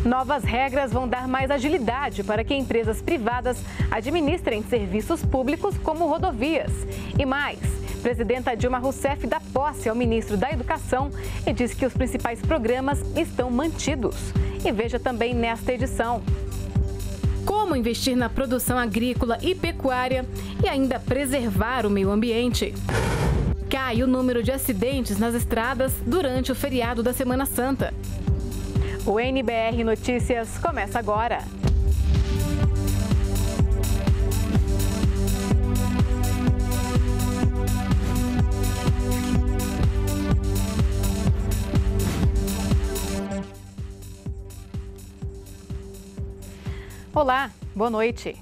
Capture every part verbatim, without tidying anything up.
Novas regras vão dar mais agilidade para que empresas privadas administrem serviços públicos como rodovias. E mais, presidenta Dilma Rousseff dá posse ao ministro da Educação e diz que os principais programas estão mantidos. E veja também nesta edição: como investir na produção agrícola e pecuária e ainda preservar o meio ambiente. Cai o número de acidentes nas estradas durante o feriado da Semana Santa. O N B R Notícias começa agora. Olá, boa noite.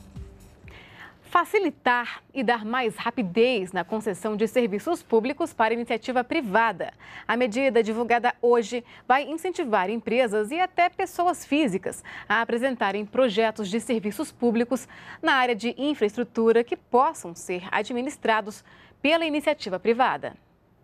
Facilitar e dar mais rapidez na concessão de serviços públicos para iniciativa privada. A medida divulgada hoje vai incentivar empresas e até pessoas físicas a apresentarem projetos de serviços públicos na área de infraestrutura que possam ser administrados pela iniciativa privada.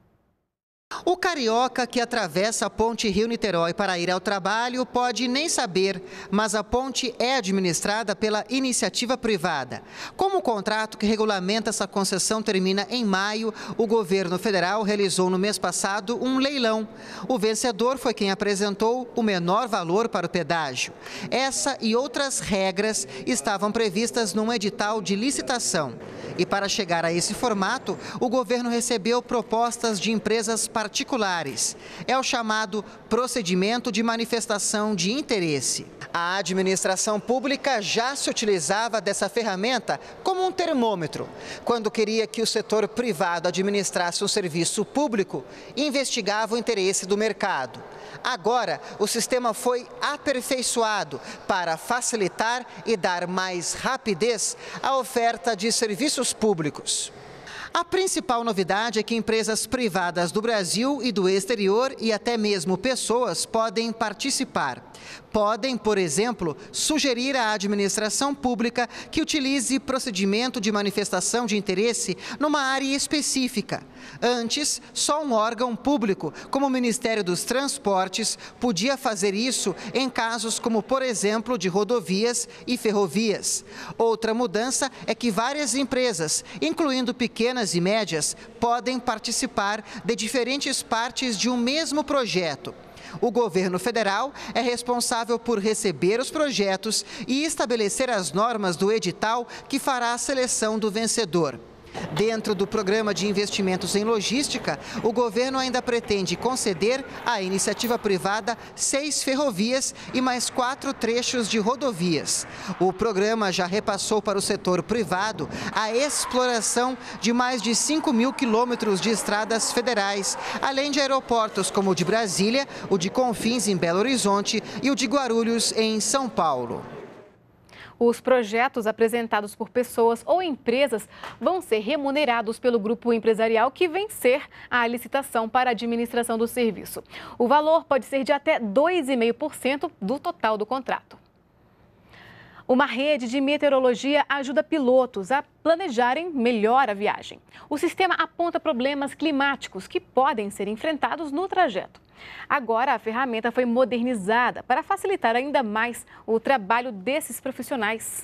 O carioca que atravessa a ponte Rio-Niterói para ir ao trabalho pode nem saber, mas a ponte é administrada pela iniciativa privada. Como o contrato que regulamenta essa concessão termina em maio, o governo federal realizou no mês passado um leilão. O vencedor foi quem apresentou o menor valor para o pedágio. Essa e outras regras estavam previstas num edital de licitação. E para chegar a esse formato, o governo recebeu propostas de empresas particulares. É o chamado procedimento de manifestação de interesse. A administração pública já se utilizava dessa ferramenta como um termômetro. Quando queria que o setor privado administrasse um serviço público, investigava o interesse do mercado. Agora, o sistema foi aperfeiçoado para facilitar e dar mais rapidez à oferta de serviços públicos. A principal novidade é que empresas privadas do Brasil e do exterior e até mesmo pessoas podem participar. Podem, por exemplo, sugerir à administração pública que utilize procedimento de manifestação de interesse numa área específica. Antes, só um órgão público, como o Ministério dos Transportes, podia fazer isso em casos como, por exemplo, de rodovias e ferrovias. Outra mudança é que várias empresas, incluindo pequenas e médias, podem participar de diferentes partes de um mesmo projeto. O governo federal é responsável por receber os projetos e estabelecer as normas do edital que fará a seleção do vencedor. Dentro do programa de investimentos em logística, o governo ainda pretende conceder à iniciativa privada seis ferrovias e mais quatro trechos de rodovias. O programa já repassou para o setor privado a exploração de mais de cinco mil quilômetros de estradas federais, além de aeroportos como o de Brasília, o de Confins em Belo Horizonte e o de Guarulhos em São Paulo. Os projetos apresentados por pessoas ou empresas vão ser remunerados pelo grupo empresarial que vencer a licitação para a administração do serviço. O valor pode ser de até dois vírgula cinco por cento do total do contrato. Uma rede de meteorologia ajuda pilotos a planejarem melhor a viagem. O sistema aponta problemas climáticos que podem ser enfrentados no trajeto. Agora, a ferramenta foi modernizada para facilitar ainda mais o trabalho desses profissionais.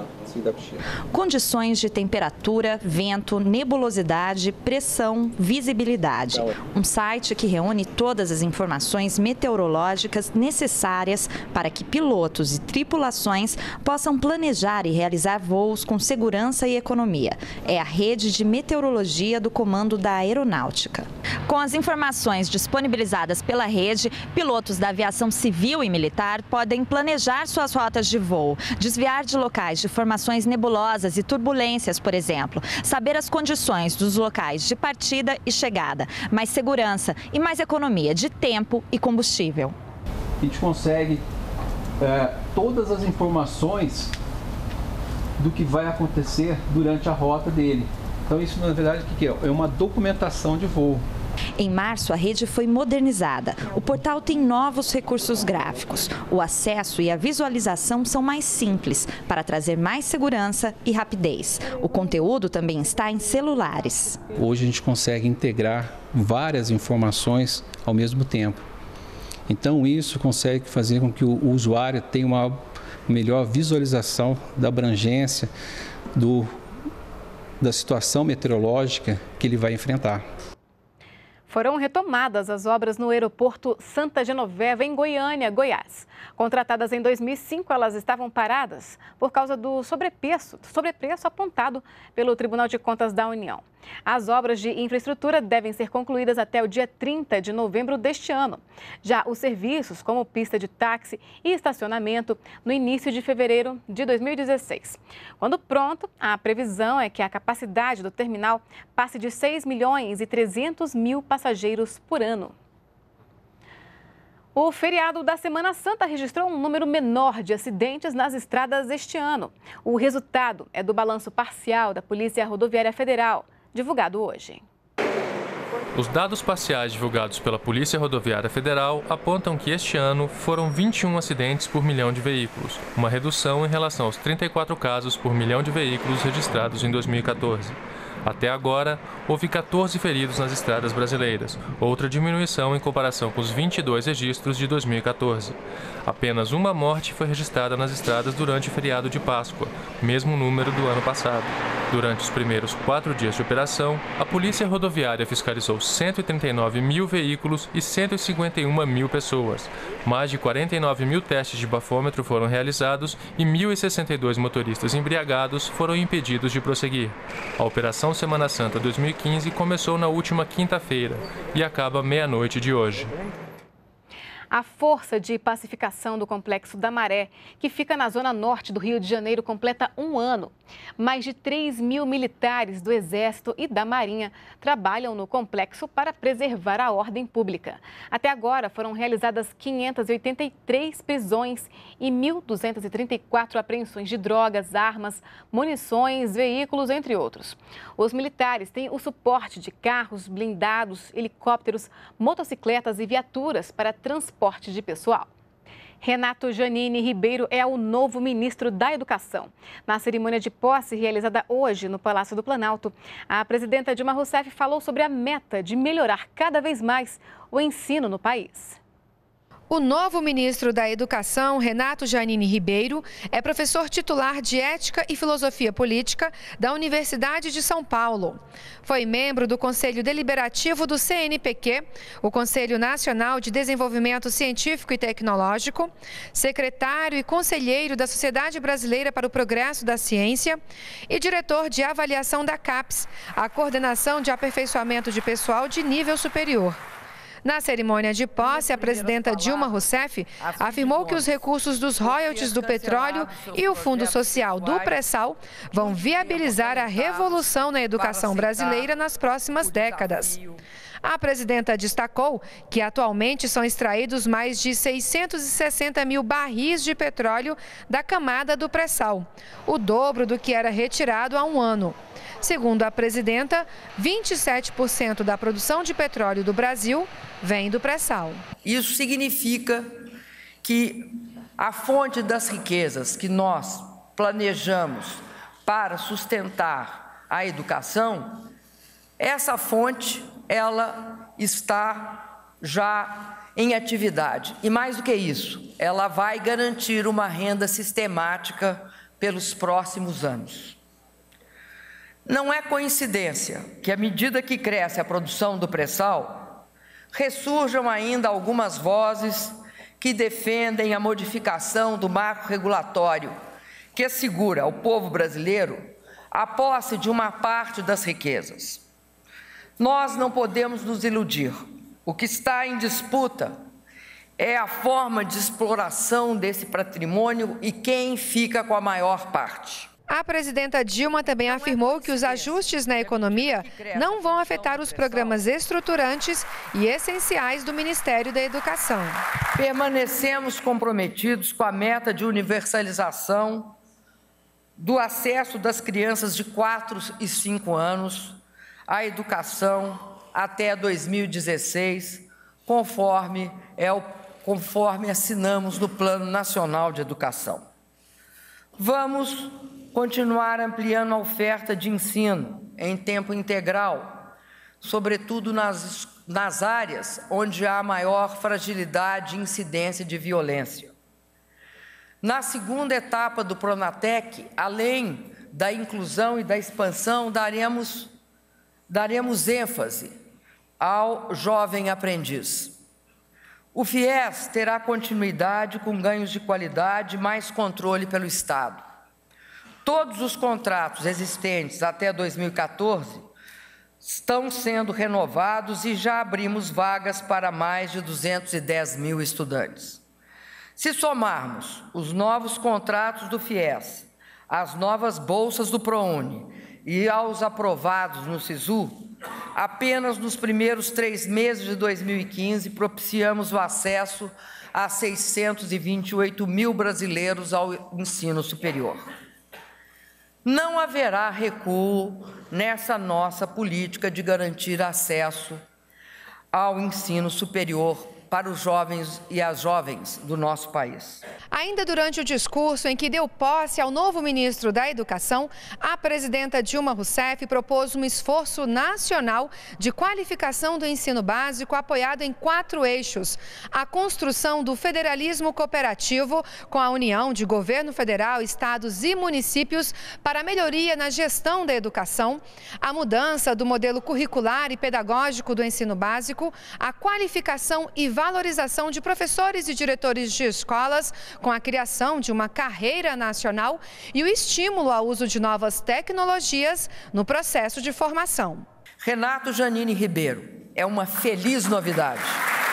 Condições de temperatura, vento, nebulosidade, pressão, visibilidade. Um site que reúne todas as informações meteorológicas necessárias para que pilotos e tripulações possam planejar e realizar voos com segurança e economia. É a rede de meteorologia do Comando da Aeronáutica. Com as informações disponibilizadas pela rede, pilotos da aviação civil e militar podem planejar suas rotas de voo, desviar de locais de formações nebulosas e turbulências, por exemplo, saber as condições dos locais de partida e chegada, mais segurança e mais economia de tempo e combustível. A gente consegue é, todas as informações do que vai acontecer durante a rota dele. Então isso, na verdade, o que é? É uma documentação de voo. Em março, a rede foi modernizada. O portal tem novos recursos gráficos. O acesso e a visualização são mais simples, para trazer mais segurança e rapidez. O conteúdo também está em celulares. Hoje a gente consegue integrar várias informações ao mesmo tempo. Então, isso consegue fazer com que o usuário tenha uma melhor visualização da abrangência do, da situação meteorológica que ele vai enfrentar. Foram retomadas as obras no aeroporto Santa Genoveva, em Goiânia, Goiás. Contratadas em dois mil e cinco, elas estavam paradas por causa do sobrepreço, sobrepreço apontado pelo Tribunal de Contas da União. As obras de infraestrutura devem ser concluídas até o dia trinta de novembro deste ano. Já os serviços, como pista de táxi e estacionamento, no início de fevereiro de dois mil e dezesseis. Quando pronto, a previsão é que a capacidade do terminal passe de seis milhões e trezentos mil passageiros por ano. O feriado da Semana Santa registrou um número menor de acidentes nas estradas este ano. O resultado é do balanço parcial da Polícia Rodoviária Federal, divulgado hoje. Os dados parciais divulgados pela Polícia Rodoviária Federal apontam que este ano foram vinte e um acidentes por milhão de veículos, uma redução em relação aos trinta e quatro casos por milhão de veículos registrados em dois mil e quatorze. Até agora, houve quatorze feridos nas estradas brasileiras, outra diminuição em comparação com os vinte e dois registros de dois mil e quatorze. Apenas uma morte foi registrada nas estradas durante o feriado de Páscoa, mesmo número do ano passado. Durante os primeiros quatro dias de operação, a Polícia Rodoviária fiscalizou cento e trinta e nove mil veículos e cento e cinquenta e uma mil pessoas. Mais de quarenta e nove mil testes de bafômetro foram realizados e mil e sessenta e dois motoristas embriagados foram impedidos de prosseguir. A Operação Semana Santa dois mil e quinze começou na última quinta-feira e acaba meia-noite de hoje. A Força de Pacificação do Complexo da Maré, que fica na zona norte do Rio de Janeiro, completa um ano. Mais de três mil militares do Exército e da Marinha trabalham no complexo para preservar a ordem pública. Até agora foram realizadas quinhentas e oitenta e três prisões e mil duzentas e trinta e quatro apreensões de drogas, armas, munições, veículos, entre outros. Os militares têm o suporte de carros, blindados, helicópteros, motocicletas e viaturas para transporte de pessoal. Renato Janine Ribeiro é o novo ministro da Educação. Na cerimônia de posse realizada hoje no Palácio do Planalto, a presidenta Dilma Rousseff falou sobre a meta de melhorar cada vez mais o ensino no país. O novo ministro da Educação, Renato Janine Ribeiro, é professor titular de Ética e Filosofia Política da Universidade de São Paulo. Foi membro do Conselho Deliberativo do C N P Q, o Conselho Nacional de Desenvolvimento Científico e Tecnológico, secretário e conselheiro da Sociedade Brasileira para o Progresso da Ciência e diretor de avaliação da CAPES, a Coordenação de Aperfeiçoamento de Pessoal de Nível Superior. Na cerimônia de posse, a presidenta Dilma Rousseff afirmou que os recursos dos royalties do petróleo e o Fundo Social do Pré-Sal vão viabilizar a revolução na educação brasileira nas próximas décadas. A presidenta destacou que atualmente são extraídos mais de seiscentos e sessenta mil barris de petróleo da camada do pré-sal, o dobro do que era retirado há um ano. Segundo a presidenta, vinte e sete por cento da produção de petróleo do Brasil vem do pré-sal. Isso significa que a fonte das riquezas que nós planejamos para sustentar a educação, essa fonte, ela está já em atividade. E mais do que isso, ela vai garantir uma renda sistemática pelos próximos anos. Não é coincidência que, à medida que cresce a produção do pré-sal, ressurjam ainda algumas vozes que defendem a modificação do marco regulatório que assegura ao povo brasileiro a posse de uma parte das riquezas. Nós não podemos nos iludir. O que está em disputa é a forma de exploração desse patrimônio e quem fica com a maior parte. A presidenta Dilma também afirmou que os ajustes na economia não vão afetar os programas estruturantes e essenciais do Ministério da Educação. Permanecemos comprometidos com a meta de universalização do acesso das crianças de quatro e cinco anos à educação até dois mil e dezesseis, conforme, é o, conforme assinamos no Plano Nacional de Educação. Vamos continuar ampliando a oferta de ensino em tempo integral, sobretudo nas nas áreas onde há maior fragilidade e incidência de violência. Na segunda etapa do Pronatec, além da inclusão e da expansão, daremos, daremos ênfase ao jovem aprendiz. O FIES terá continuidade com ganhos de qualidade e mais controle pelo Estado. Todos os contratos existentes até dois mil e quatorze estão sendo renovados e já abrimos vagas para mais de duzentos e dez mil estudantes. Se somarmos os novos contratos do FIES, as novas bolsas do ProUni e aos aprovados no SISU, apenas nos primeiros três meses de dois mil e quinze propiciamos o acesso a seiscentos e vinte e oito mil brasileiros ao ensino superior. Não haverá recuo nessa nossa política de garantir acesso ao ensino superior para os jovens e as jovens do nosso país. Ainda durante o discurso em que deu posse ao novo ministro da Educação, a presidenta Dilma Rousseff propôs um esforço nacional de qualificação do ensino básico apoiado em quatro eixos: a construção do federalismo cooperativo com a união de governo federal, estados e municípios para a melhoria na gestão da educação, a mudança do modelo curricular e pedagógico do ensino básico, a qualificação e valorização de professores e diretores de escolas com a criação de uma carreira nacional e o estímulo ao uso de novas tecnologias no processo de formação. Renato Janine Ribeiro é uma feliz novidade.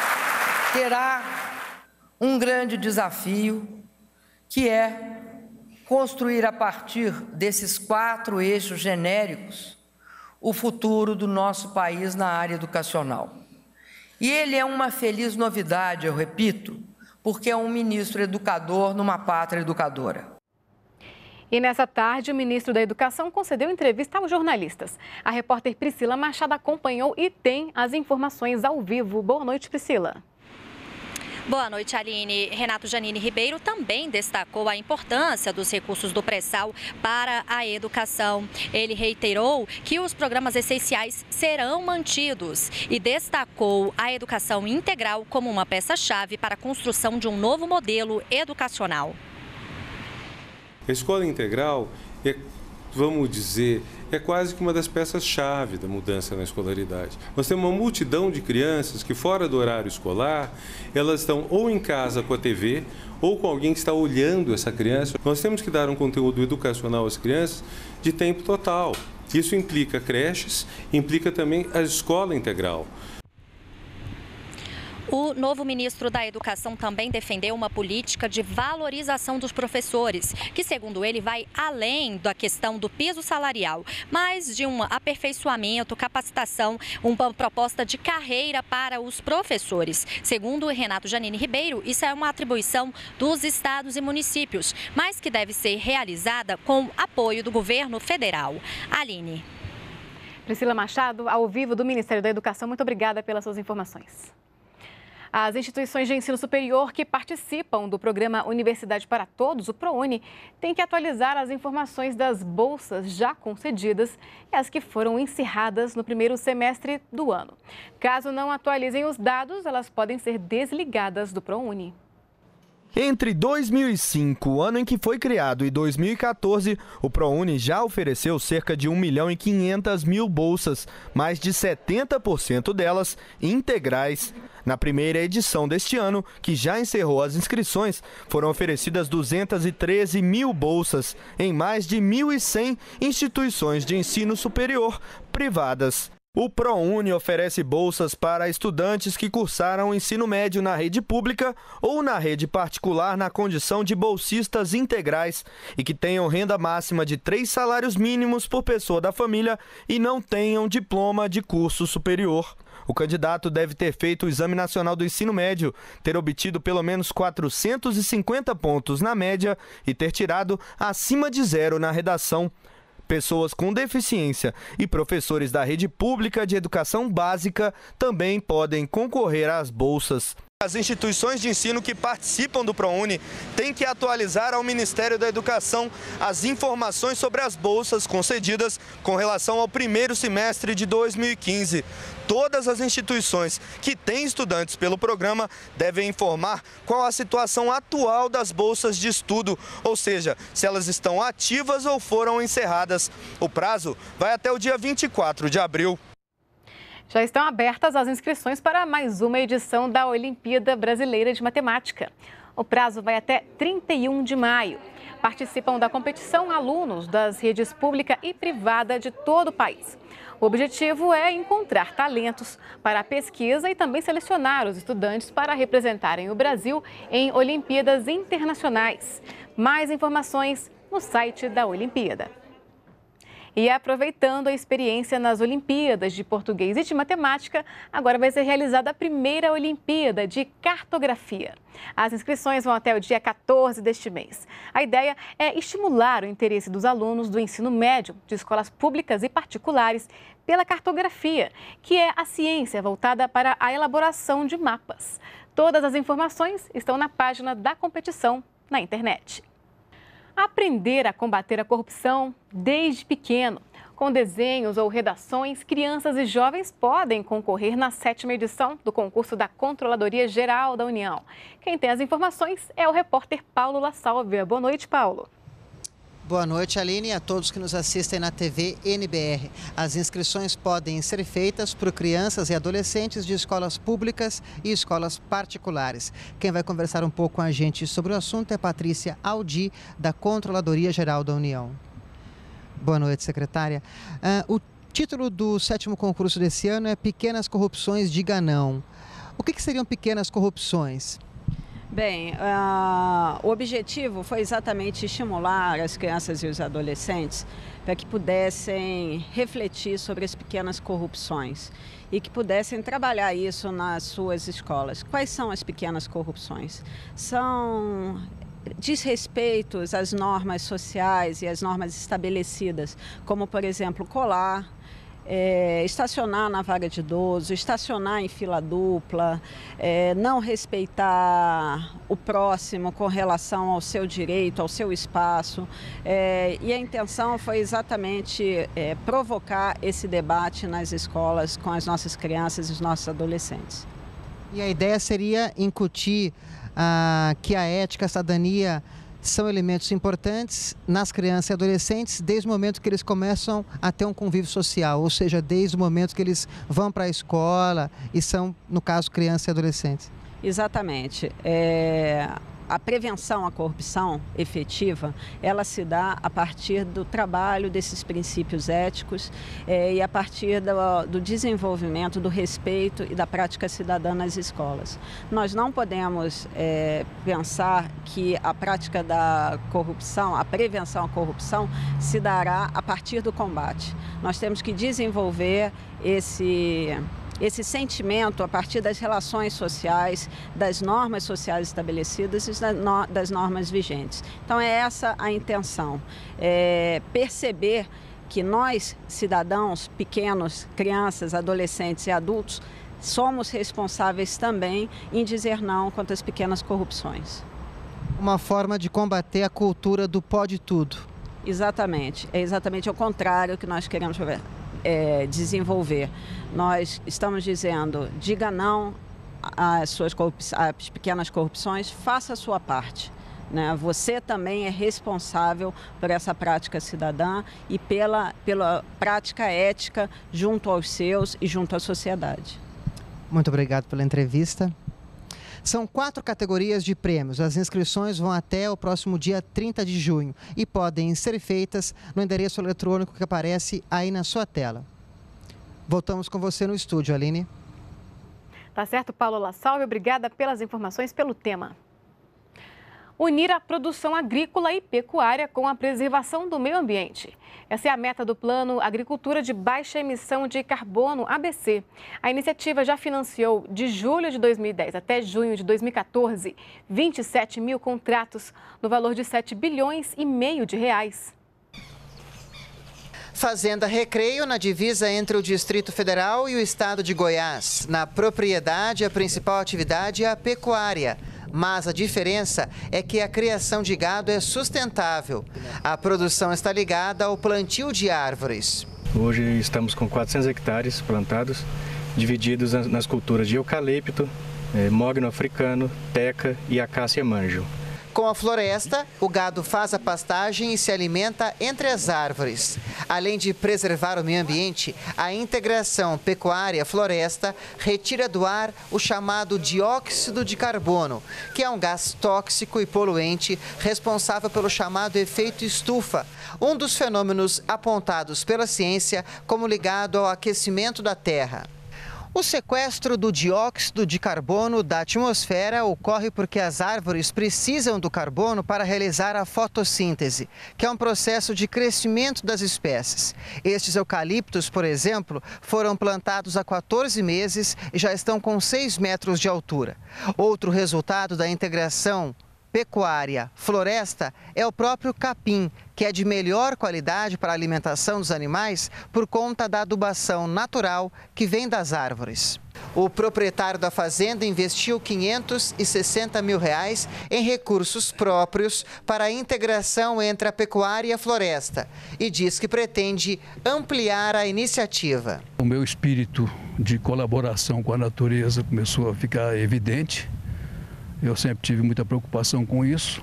Terá um grande desafio, que é construir a partir desses quatro eixos genéricos o futuro do nosso país na área educacional. E ele é uma feliz novidade, eu repito, porque é um ministro educador numa pátria educadora. E nessa tarde, o ministro da Educação concedeu entrevista aos jornalistas. A repórter Priscila Machado acompanhou e tem as informações ao vivo. Boa noite, Priscila. Boa noite, Aline. Renato Janine Ribeiro também destacou a importância dos recursos do pré-sal para a educação. Ele reiterou que os programas essenciais serão mantidos e destacou a educação integral como uma peça-chave para a construção de um novo modelo educacional. A escola integral é, vamos dizer, é quase que uma das peças-chave da mudança na escolaridade. Nós temos uma multidão de crianças que, fora do horário escolar, elas estão ou em casa com a T V, ou com alguém que está olhando essa criança. Nós temos que dar um conteúdo educacional às crianças de tempo total. Isso implica creches, implica também a escola integral. O novo ministro da Educação também defendeu uma política de valorização dos professores, que, segundo ele, vai além da questão do piso salarial, mas de um aperfeiçoamento, capacitação, uma proposta de carreira para os professores. Segundo Renato Janine Ribeiro, isso é uma atribuição dos estados e municípios, mas que deve ser realizada com apoio do governo federal. Aline. Priscila Machado, ao vivo do Ministério da Educação, muito obrigada pelas suas informações. As instituições de ensino superior que participam do programa Universidade para Todos, o ProUni, têm que atualizar as informações das bolsas já concedidas e as que foram encerradas no primeiro semestre do ano. Caso não atualizem os dados, elas podem ser desligadas do ProUni. Entre dois mil e cinco, o ano em que foi criado, e dois mil e quatorze, o ProUni já ofereceu cerca de um milhão e quinhentas mil bolsas, mais de setenta por cento delas integrais. Na primeira edição deste ano, que já encerrou as inscrições, foram oferecidas duzentas e treze mil bolsas em mais de mil e cem instituições de ensino superior privadas. O ProUni oferece bolsas para estudantes que cursaram o ensino médio na rede pública ou na rede particular na condição de bolsistas integrais e que tenham renda máxima de três salários mínimos por pessoa da família e não tenham diploma de curso superior. O candidato deve ter feito o Exame Nacional do Ensino Médio, ter obtido pelo menos quatrocentos e cinquenta pontos na média e ter tirado acima de zero na redação. Pessoas com deficiência e professores da rede pública de educação básica também podem concorrer às bolsas. As instituições de ensino que participam do ProUni têm que atualizar ao Ministério da Educação as informações sobre as bolsas concedidas com relação ao primeiro semestre de dois mil e quinze. todas as instituições que têm estudantes pelo programa devem informar qual a situação atual das bolsas de estudo, ou seja, se elas estão ativas ou foram encerradas. O prazo vai até o dia vinte e quatro de abril. Já estão abertas as inscrições para mais uma edição da Olimpíada Brasileira de Matemática. O prazo vai até trinta e um de maio. Participam da competição alunos das redes pública e privada de todo o país. O objetivo é encontrar talentos para a pesquisa e também selecionar os estudantes para representarem o Brasil em Olimpíadas internacionais. Mais informações no site da Olimpíada. E aproveitando a experiência nas Olimpíadas de Português e de Matemática, agora vai ser realizada a primeira Olimpíada de Cartografia. As inscrições vão até o dia quatorze deste mês. A ideia é estimular o interesse dos alunos do ensino médio, de escolas públicas e particulares, pela cartografia, que é a ciência voltada para a elaboração de mapas. Todas as informações estão na página da competição na internet. Aprender a combater a corrupção desde pequeno. Com desenhos ou redações, crianças e jovens podem concorrer na sétima edição do concurso da Controladoria Geral da União. Quem tem as informações é o repórter Paulo La Sálvia. Boa noite, Paulo. Boa noite, Aline, e a todos que nos assistem na T V N B R. As inscrições podem ser feitas por crianças e adolescentes de escolas públicas e escolas particulares. Quem vai conversar um pouco com a gente sobre o assunto é Patrícia Aldi, da Controladoria Geral da União. Boa noite, secretária. Uh, o título do sétimo concurso desse ano é Pequenas Corrupções, Diga Não. O que, que seriam pequenas corrupções? Bem, uh, o objetivo foi exatamente estimular as crianças e os adolescentes para que pudessem refletir sobre as pequenas corrupções e que pudessem trabalhar isso nas suas escolas. Quais são as pequenas corrupções? São desrespeitos às normas sociais e às normas estabelecidas, como, por exemplo, colar, É, estacionar na vaga de idoso, estacionar em fila dupla, é, não respeitar o próximo com relação ao seu direito, ao seu espaço. É, e a intenção foi exatamente é, provocar esse debate nas escolas com as nossas crianças e os nossos adolescentes. E a ideia seria incutir ah, que a ética, a cidadania são elementos importantes nas crianças e adolescentes desde o momento que eles começam a ter um convívio social, ou seja, desde o momento que eles vão para a escola e são, no caso, crianças e adolescentes. Exatamente. É... A prevenção à corrupção efetiva, ela se dá a partir do trabalho desses princípios éticos é, e a partir do, do desenvolvimento, do respeito e da prática cidadã nas escolas. Nós não podemos é, pensar que a prática da corrupção, a prevenção à corrupção, se dará a partir do combate. Nós temos que desenvolver esse... esse sentimento a partir das relações sociais, das normas sociais estabelecidas e das normas vigentes. Então, é essa a intenção, é perceber que nós, cidadãos pequenos, crianças, adolescentes e adultos, somos responsáveis também em dizer não contra as pequenas corrupções. Uma forma de combater a cultura do pode tudo. Exatamente, é exatamente o contrário que nós queremos ver. É, desenvolver. Nós estamos dizendo, diga não às suas às pequenas corrupções, faça a sua parte. Né? Você também é responsável por essa prática cidadã e pela, pela prática ética junto aos seus e junto à sociedade. Muito obrigado pela entrevista. São quatro categorias de prêmios. As inscrições vão até o próximo dia trinta de junho e podem ser feitas no endereço eletrônico que aparece aí na sua tela. Voltamos com você no estúdio, Aline. Tá certo, Paulo La Sálvia. Obrigada pelas informações, pelo tema. Unir a produção agrícola e pecuária com a preservação do meio ambiente. Essa é a meta do Plano Agricultura de Baixa Emissão de Carbono, A B C. A iniciativa já financiou, de julho de dois mil e dez até junho de dois mil e quatorze, vinte e sete mil contratos, no valor de sete bilhões e meio de reais. Fazenda Recreio, na divisa entre o Distrito Federal e o estado de Goiás. Na propriedade, a principal atividade é a pecuária. Mas a diferença é que a criação de gado é sustentável. A produção está ligada ao plantio de árvores. Hoje estamos com quatrocentos hectares plantados divididos nas, nas culturas de eucalipto, é, mogno africano, teca e acácia manjo. Com a floresta, o gado faz a pastagem e se alimenta entre as árvores. Além de preservar o meio ambiente, a integração pecuária-floresta retira do ar o chamado dióxido de carbono, que é um gás tóxico e poluente responsável pelo chamado efeito estufa, um dos fenômenos apontados pela ciência como ligado ao aquecimento da Terra. O sequestro do dióxido de carbono da atmosfera ocorre porque as árvores precisam do carbono para realizar a fotossíntese, que é um processo de crescimento das espécies. Estes eucaliptos, por exemplo, foram plantados há quatorze meses e já estão com seis metros de altura. Outro resultado da integração pecuária-floresta é o próprio capim, que é de melhor qualidade para a alimentação dos animais por conta da adubação natural que vem das árvores. O proprietário da fazenda investiu quinhentos e sessenta mil reais em recursos próprios para a integração entre a pecuária e a floresta e diz que pretende ampliar a iniciativa. O meu espírito de colaboração com a natureza começou a ficar evidente. Eu sempre tive muita preocupação com isso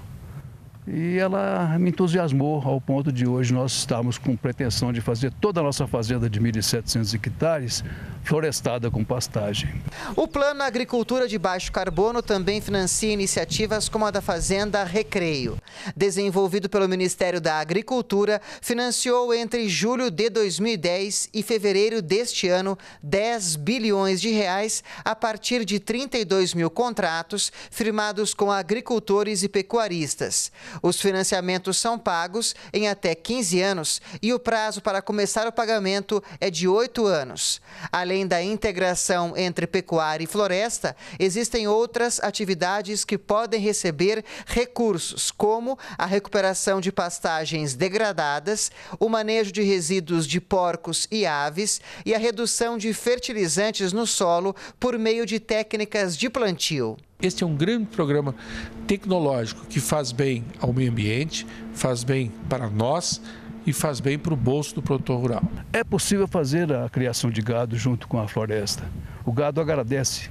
e ela me entusiasmou ao ponto de hoje nós estarmos com pretensão de fazer toda a nossa fazenda de mil e setecentos hectares florestada com pastagem. O Plano Agricultura de Baixo Carbono também financia iniciativas como a da Fazenda Recreio. Desenvolvido pelo Ministério da Agricultura, financiou entre julho de dois mil e dez e fevereiro deste ano dez bilhões de reais a partir de trinta e dois mil contratos firmados com agricultores e pecuaristas. Os financiamentos são pagos em até quinze anos e o prazo para começar o pagamento é de oito anos. Além da integração entre pecuária e floresta, existem outras atividades que podem receber recursos, como a recuperação de pastagens degradadas, o manejo de resíduos de porcos e aves e a redução de fertilizantes no solo por meio de técnicas de plantio. Este é um grande programa tecnológico que faz bem ao meio ambiente, faz bem para nós e faz bem para o bolso do produtor rural. É possível fazer a criação de gado junto com a floresta. O gado agradece,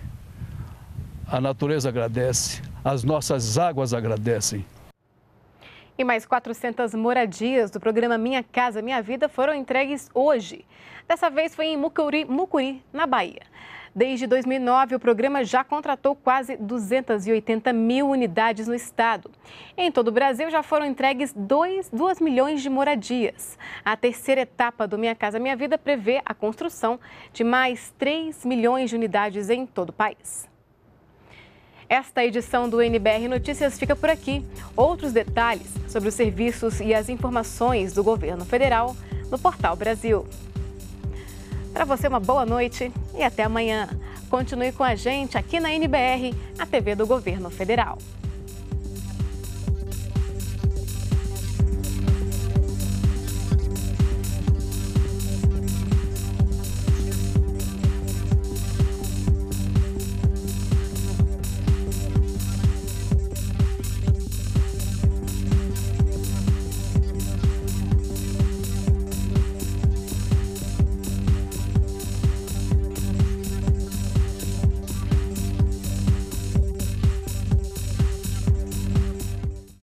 a natureza agradece, as nossas águas agradecem. E mais quatrocentas moradias do programa Minha Casa Minha Vida foram entregues hoje. Dessa vez foi em Mucuri, Mucuri, na Bahia. Desde dois mil e nove, o programa já contratou quase duzentas e oitenta mil unidades no estado. Em todo o Brasil, já foram entregues dois milhões de moradias. A terceira etapa do Minha Casa Minha Vida prevê a construção de mais três milhões de unidades em todo o país. Esta edição do N B R Notícias fica por aqui. Outros detalhes sobre os serviços e as informações do governo federal no Portal Brasil. Para você, uma boa noite e até amanhã. Continue com a gente aqui na N B R, a T V do Governo Federal.